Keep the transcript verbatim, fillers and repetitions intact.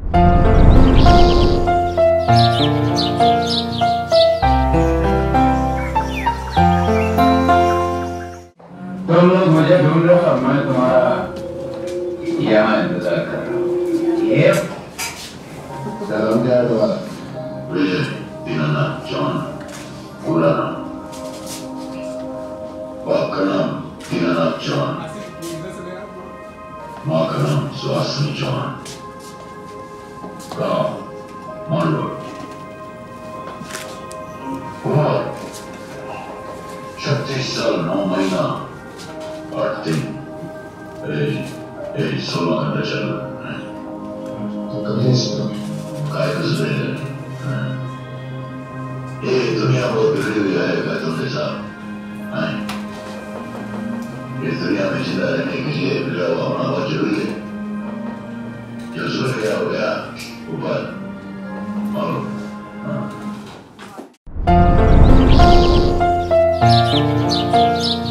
तुम लोग मुझे ढूंढ रहे हो और मैं तुम्हारा यहाँ इंतजार कर रहा हूँ। ये सलाम क्या है तुम्हारा? विजय दीनानाथ जॉन, पूरा नाम। बाप का नाम दीनानाथ जॉन, माँ का नाम सुहासिनी जॉन, गाँव मांडोर, उम्र छत्तीस साल नौ महीना आठ दिन, यही सोलह घंटे चल रहा है। तो कभी इसमें काय गुजरे ये दुनिया बहुत बिगड़ी हुई है गौतम के साथ। इस दुनिया में जिंदा रहने के लिए मिला हुआ होना बहुत जरूरी है। जो सुन गया हो गया ऊपर और Thank you.